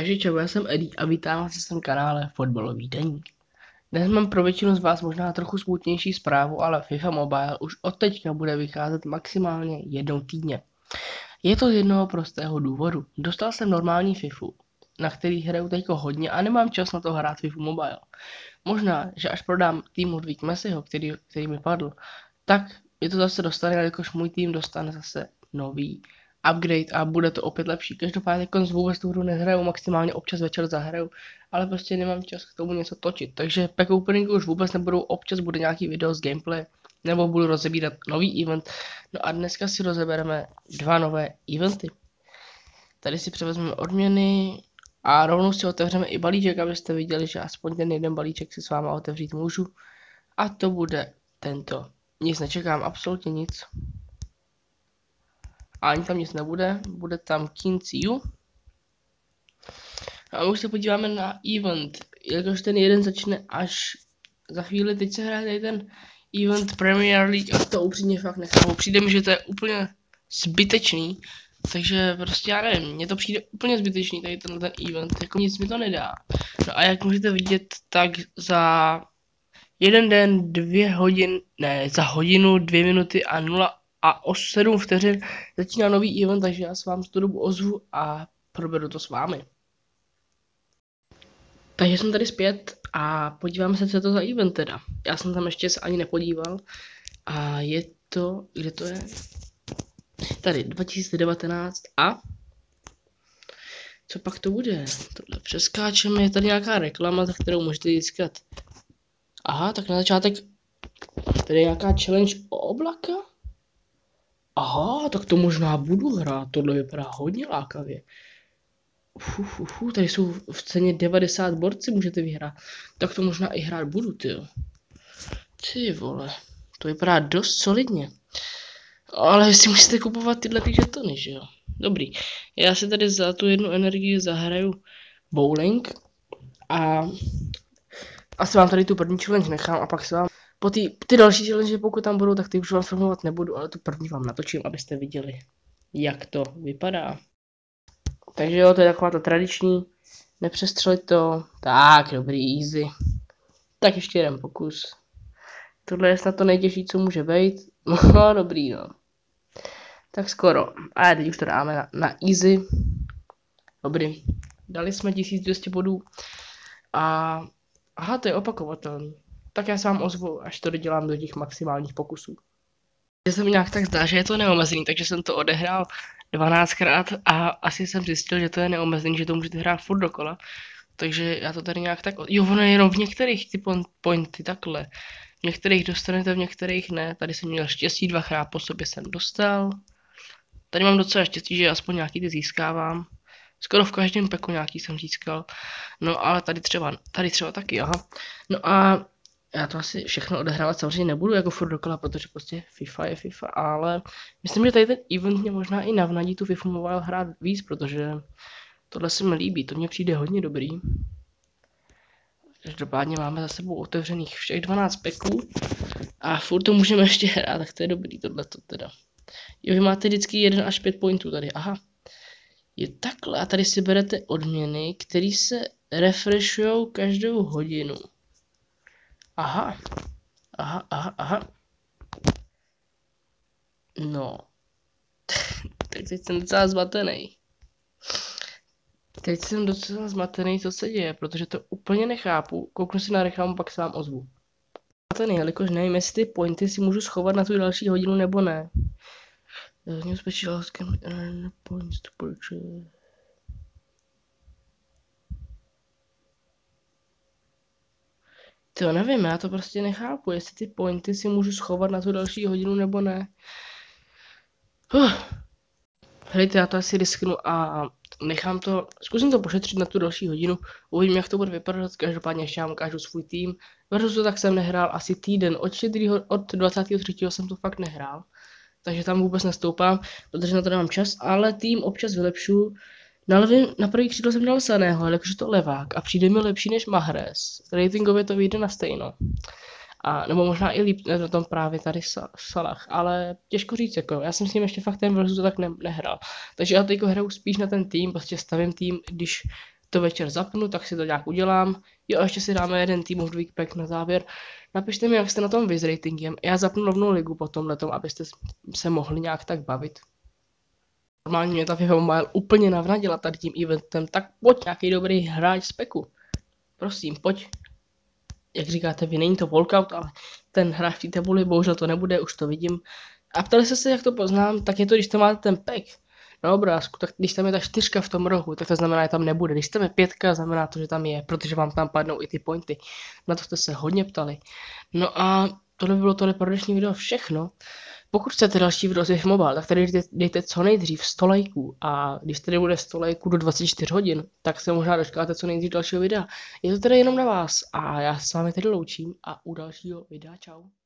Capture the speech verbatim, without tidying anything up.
Takže čau, já jsem Eddie a vítám vás na svém kanále Fotbalový deník. Dnes mám pro většinu z vás možná trochu smutnější zprávu, ale FIFA Mobile už od teďka bude vycházet maximálně jednou týdně. Je to z jednoho prostého důvodu. Dostal jsem normální FIFU, na který hraju teďko hodně a nemám čas na to hrát FIFA Mobile. Možná, že až prodám tým Ludvík Messiho, který, který mi padl, tak je to zase dostane, jakož můj tým dostane zase nový upgrade a bude to opět lepší. Každopádně konc vůbec tu hru nehraju, maximálně občas večer zahraju, ale prostě nemám čas k tomu něco točit. Takže pack openingu už vůbec nebudou, občas bude nějaký video z gameplay, nebo budu rozebírat nový event. No a dneska si rozebereme dva nové eventy. Tady si převezmeme odměny a rovnou si otevřeme i balíček, abyste viděli, že aspoň ten jeden balíček si s váma otevřít můžu. A to bude tento. Nic nečekám, absolutně nic. A ani tam nic nebude, bude tam Kinciu. A už se podíváme na event, jakož ten jeden začne až za chvíli. Teď se hraje tady ten event Premier League a to upřímně fakt nechápu. Přijde mi, že to je úplně zbytečný, takže prostě já nevím, mně to přijde úplně zbytečný tady tenhle ten event, jako nic mi to nedá. No a jak můžete vidět, tak za jeden den, dvě hodin, ne, za hodinu, dvě minuty a nula a o sedm vteřin začíná nový event, takže já se vám z tu dobu ozvu a proberu to s vámi. Takže jsem tady zpět a podíváme se, co je to za event teda. Já jsem tam ještě se ani nepodíval a je to, kde to je? Tady dva tisíce devatenáct a co pak to bude? Tohle přeskáčeme, je tady nějaká reklama, za kterou můžete získat. Aha, tak na začátek tady je nějaká challenge o oblaka? Aha, tak to možná budu hrát, tohle vypadá hodně lákavě. Uf, uf, uf, tady jsou v ceně devadesát borci, můžete vyhrát. Tak to možná i hrát budu, tyjo. Ty vole, to vypadá dost solidně. Ale si musíte kupovat tyhle ty žetony, že jo? Dobrý, já si tady za tu jednu energii zahraju bowling a asi vám tady tu první challenge nechám a pak se vám po ty, ty další challenge, pokud tam budou, tak ty už vám filmovat nebudu, ale tu první vám natočím, abyste viděli, jak to vypadá. Takže jo, to je taková ta tradiční, nepřestřelit to, tak dobrý, easy. Tak ještě jeden pokus. Tohle je snad to nejtěžší, co může být. No dobrý, no. Tak skoro. A teď už to dáme na, na easy. Dobrý. Dali jsme tisíc dvě stě bodů. A aha, to je opakovatelný. Tak já se vám ozvu, až to dodělám do těch maximálních pokusů. Že se mi nějak tak zdá, že je to neomezený, takže jsem to odehrál dvanáctkrát a asi jsem zjistil, že to je neomezený, že to můžete hrát furt dokola. Takže já to tady nějak tak... Jo, ono je jenom v některých ty pointy, takhle. V některých dostanete, v některých ne. Tady jsem měl štěstí, dvakrát po sobě jsem dostal. Tady mám docela štěstí, že aspoň nějaký ty získávám. Skoro v každém peku nějaký jsem získal. No ale tady třeba, tady třeba taky, aha. No a já to asi všechno odehrávat samozřejmě nebudu jako furt dokola, protože prostě FIFA je FIFA, ale myslím, že tady ten event mě možná i navnadí tu FIFA Mobile hrát víc, protože tohle se mi líbí, to mně přijde hodně dobrý. Každopádně máme za sebou otevřených všech dvanáct peků a furt to můžeme ještě hrát, tak to je dobrý tohleto teda. Jo, vy máte vždycky jeden až pět pointů tady, aha. Je takhle a tady si berete odměny, které se refreshujou každou hodinu. Aha, aha, aha, aha. No, tak teď jsem docela zmatený. Teď jsem docela zmatený, co se děje, protože to úplně nechápu. Kouknu si na reklamu, pak se vám ozvu. Zmatený, jelikož nevím, jestli ty pointy si můžu schovat na tu další hodinu nebo ne. New special can earn points to purchase. To nevím, já to prostě nechápu, jestli ty pointy si můžu schovat na tu další hodinu nebo ne. Uh. Hlejte, já to asi risknu a nechám to, zkusím to pošetřit na tu další hodinu, uvidím, jak to bude vypadat, každopádně ještě vám ukážu svůj tým. Versus to tak jsem nehrál asi týden, od, štědrýho, od dvacátého třetího jsem to fakt nehrál, takže tam vůbec nestoupám, protože na to nemám čas, ale tým občas vylepšu. Na, levý, na první křídlo jsem dal Saného, jakože to levák a přijde mi lepší než Mahrez. Ratingově to vyjde na stejno. A nebo možná i líp na tom právě tady Salah, ale těžko říct, jako já jsem s ním ještě fakt ten versus tak ne, nehrál. Takže já teďko hraju spíš na ten tým, prostě stavím tým, když to večer zapnu, tak si to nějak udělám. Jo, a ještě si dáme jeden týmový weekpack na závěr. Napište mi, jak jste na tom vy s ratingem. Já zapnu rovnou ligu po tomhletom, abyste se mohli nějak tak bavit. Normálně mě ta FIFA Mobile úplně navnadila tady tím eventem, tak pojď nějaký dobrý hráč z peku. Prosím, pojď. Jak říkáte vy, není to walkout, ale ten hráč v té tabuli, bohužel to nebude, už to vidím. A ptali jste se, jak to poznám, tak je to, když tam máte ten pack na obrázku, tak když tam je ta čtyřka v tom rohu, tak to znamená, že tam nebude. Když tam je pětka, znamená to, že tam je, protože vám tam padnou i ty pointy. Na to jste se hodně ptali. No a tohle bylo tohle pro dnešní video všechno. Pokud chcete další video z FIFA Mobile, tak tady dejte, dejte co nejdřív sto lajků a když tady bude sto lajků do dvacet čtyři hodin, tak se možná dočkáte co nejdřív dalšího videa. Je to tedy jenom na vás a já se s vámi tady loučím a u dalšího videa čau.